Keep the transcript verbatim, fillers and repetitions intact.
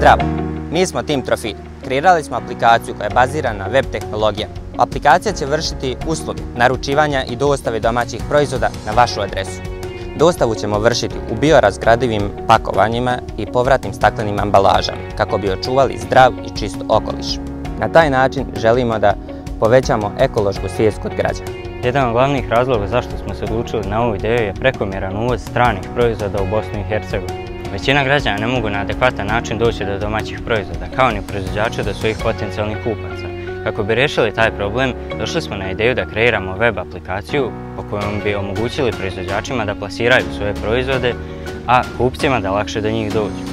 Zdravo! Mi smo Tim Trofilj. Kreirali smo aplikaciju koja je bazirana na web tehnologija. Aplikacija će vršiti usluge naručivanja i dostave domaćih proizvoda na vašu adresu. Dostavu ćemo vršiti u biorazgradivim pakovanjima i povratnim staklenim ambalažama kako bi očuvali zdrav i čist okoliš. Na taj način želimo da povećamo ekološku svijest kod građana. Jedan od glavnih razloga zašto smo se odlučili na ovu ideju je prekomjeran uvoz stranih proizvoda u Bosnu i Hercegovinu. Većina građana ne mogu na adekvatan način doći do domaćih proizvoda, kao ni proizvođača do svojih potencijalnih kupaca. Kako bi riješili taj problem, došli smo na ideju da kreiramo web aplikaciju po kojom bi omogućili proizvođačima da plasiraju svoje proizvode, a kupcima da lakše do njih dođu.